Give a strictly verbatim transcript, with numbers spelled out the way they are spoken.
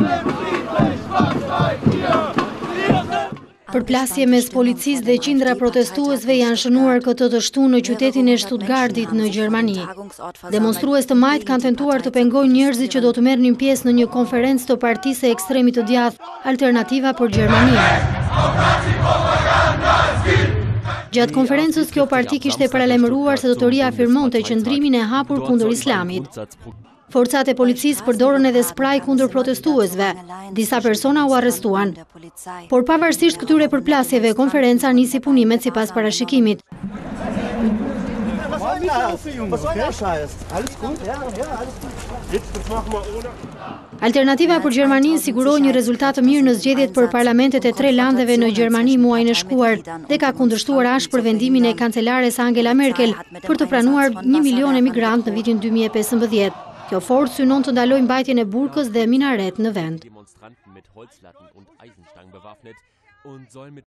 Përplasje mes policisë dhe qindra protestuesve janë shënuar këtë të shtunë në qytetin e Stuttgartit në Gjermani. Demonstrues të majt kanë tentuar të pengojnë njerëzit që do të merrnin pjesë në një konferencë të partisë së ekstremit të djathtë Alternativa për Gjermani. Gjatë konferencës kjo parti kishte paralajmëruar se do të riafirmonte qëndrimin e hapur kundër islamit. Forcat e policisë përdorën edhe spraj kundër protestuesve. Disa persona u arrestuan. Por pavarësisht këtyre përplasjeve, konferenca nisi punimet sipas parashikimit. Alternativa për Gjermaninë siguroi një rezultat të mirë në zgjedhjet për parlamentet e tre landeve në Gjermani muajin e shkuar dhe ka kundërshtuar ashpër vendimin e kancelares Angela Merkel për të pranuar një milion emigrantë në vitin dy mijë e pesëmbëdhjetë. Kjo forcë synon të ndalojë mbajtjen e burkës dhe minaret në vend.